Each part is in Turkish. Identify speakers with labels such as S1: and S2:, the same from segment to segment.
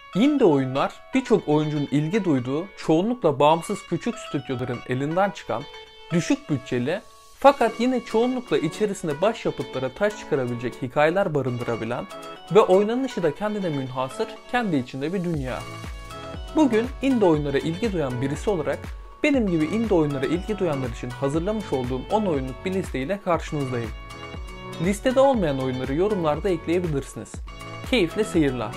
S1: Indie oyunlar birçok oyuncunun ilgi duyduğu, çoğunlukla bağımsız küçük stüdyoların elinden çıkan, düşük bütçeli fakat yine çoğunlukla içerisinde başyapıtlara taş çıkarabilecek hikayeler barındırabilen ve oynanışı da kendine münhasır, kendi içinde bir dünya. Bugün indie oyunlara ilgi duyan birisi olarak benim gibi indie oyunlara ilgi duyanlar için hazırlamış olduğum 10 oyunluk bir listeyle karşınızdayım. Listede olmayan oyunları yorumlarda ekleyebilirsiniz. Keyifli seyirler.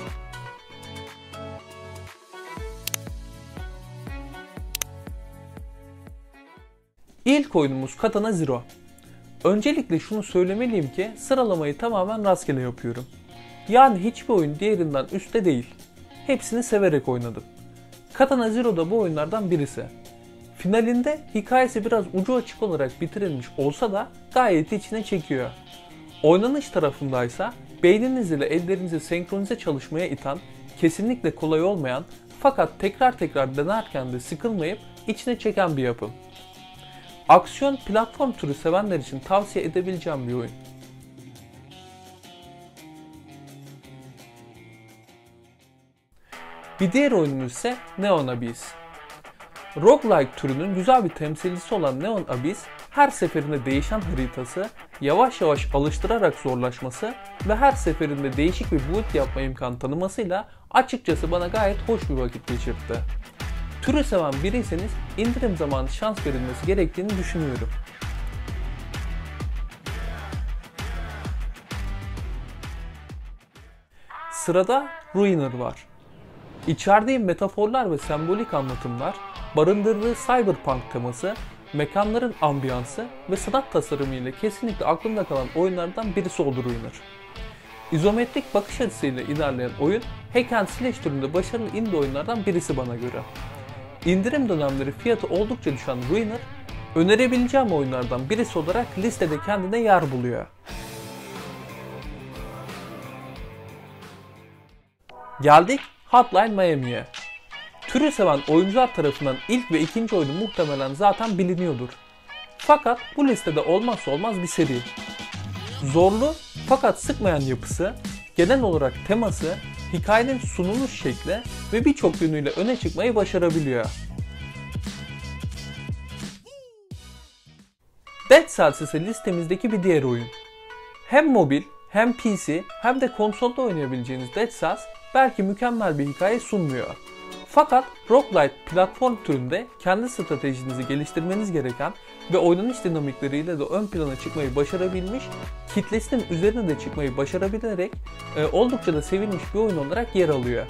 S1: İlk oyunumuz Katana Zero. Öncelikle şunu söylemeliyim ki sıralamayı tamamen rastgele yapıyorum. Yani hiçbir oyun diğerinden üstte değil. Hepsini severek oynadım. Katana Zero da bu oyunlardan birisi. Finalinde hikayesi biraz ucu açık olarak bitirilmiş olsa da gayet içine çekiyor. Oynanış tarafındaysa beyniniz ile ellerinizi senkronize çalışmaya iten, kesinlikle kolay olmayan fakat tekrar tekrar denerken de sıkılmayıp içine çeken bir yapım. Aksiyon platform türü sevenler için tavsiye edebileceğim bir oyun. Bir diğer oyunumuz ise Neon Abyss. Roguelike türünün güzel bir temsilcisi olan Neon Abyss, her seferinde değişen haritası, yavaş yavaş alıştırarak zorlaşması ve her seferinde değişik bir build yapma imkanı tanımasıyla açıkçası bana gayet hoş bir vakit geçirtti. Türü seven biriyseniz indirim zamanı şans verilmesi gerektiğini düşünüyorum. Sırada Ruiner var. İçerdiği metaforlar ve sembolik anlatımlar, barındırdığı cyberpunk teması, mekanların ambiyansı ve sanat tasarımı ile kesinlikle aklımda kalan oyunlardan birisi oldu Ruiner. İzometrik bakış açısıyla ilerleyen oyun, hack and slash türünde başarılı indie oyunlardan birisi bana göre. İndirim dönemleri fiyatı oldukça düşen Ruiner, önerebileceğim oyunlardan birisi olarak listede kendine yer buluyor. Geldik Hotline Miami'ye. Türü seven oyuncular tarafından ilk ve ikinci oyunu muhtemelen zaten biliniyordur. Fakat bu listede olmazsa olmaz bir seri. Zorlu fakat sıkmayan yapısı, genel olarak teması, hikayenin sunuluş şekli ve birçok yönüyle öne çıkmayı başarabiliyor. Dead Cells ise listemizdeki bir diğer oyun. Hem mobil, hem PC, hem de konsolda oynayabileceğiniz Dead Cells belki mükemmel bir hikaye sunmuyor. Fakat roguelite platform türünde kendi stratejinizi geliştirmeniz gereken ve oynanış dinamikleriyle de ön plana çıkmayı başarabilmiş, kitlesinin üzerine de çıkmayı başarabilerek oldukça da sevilmiş bir oyun olarak yer alıyor.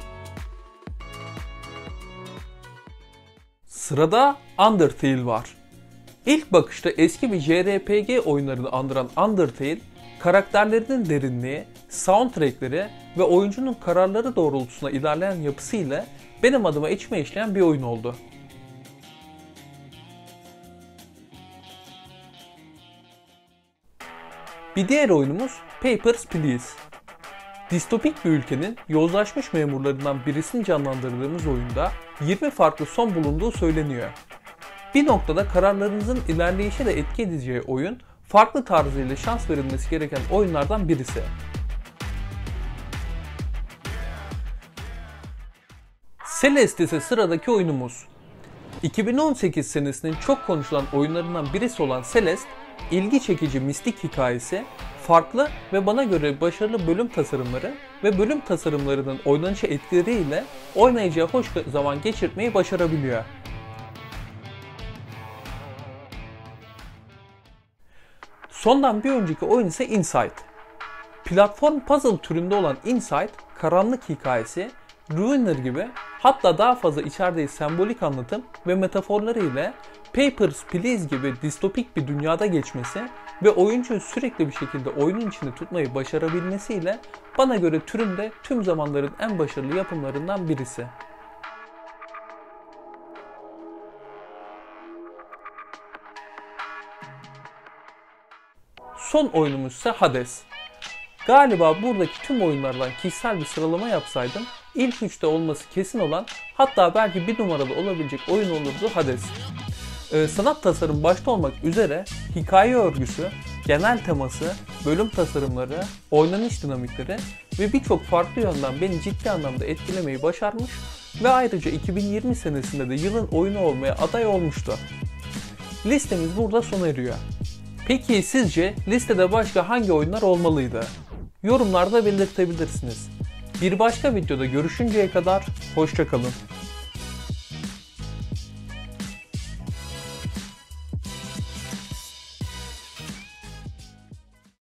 S1: Sırada Undertale var. İlk bakışta eski bir JRPG oyunlarını andıran Undertale, karakterlerinin derinliği, soundtrackleri ve oyuncunun kararları doğrultusunda ilerleyen yapısıyla benim adıma içime işleyen bir oyun oldu. Bir diğer oyunumuz Papers, Please. Distopik bir ülkenin yozlaşmış memurlarından birisini canlandırdığımız oyunda 20 farklı son bulunduğu söyleniyor. Bir noktada kararlarınızın ilerleyişe de etki edeceği oyun, farklı tarzıyla şans verilmesi gereken oyunlardan birisi. Celeste ise sıradaki oyunumuz. 2018 senesinin çok konuşulan oyunlarından birisi olan Celeste, ilgi çekici mistik hikayesi, farklı ve bana göre başarılı bölüm tasarımları ve bölüm tasarımlarının oynanışa etkileriyle oynayacağı hoş zaman geçirmeyi başarabiliyor. Sondan bir önceki oyun ise Inside. Platform puzzle türünde olan Inside, karanlık hikayesi, Ruiner gibi hatta daha fazla içerdiği sembolik anlatım ve metaforları ile Papers, Please gibi distopik bir dünyada geçmesi ve oyuncuyu sürekli bir şekilde oyunun içinde tutmayı başarabilmesiyle bana göre türünde tüm zamanların en başarılı yapımlarından birisi. Son oyunumuz ise Hades. Galiba buradaki tüm oyunlardan kişisel bir sıralama yapsaydım ilk 3'te olması kesin olan, hatta belki bir numaralı olabilecek oyun olurdu Hades. Sanat tasarım başta olmak üzere hikaye örgüsü, genel teması, bölüm tasarımları, oynanış dinamikleri ve birçok farklı yönden beni ciddi anlamda etkilemeyi başarmış ve ayrıca 2020 senesinde de yılın oyunu olmaya aday olmuştu. Listemiz burada sona eriyor. Peki sizce listede başka hangi oyunlar olmalıydı? Yorumlarda belirtebilirsiniz. Bir başka videoda görüşünceye kadar hoşça kalın.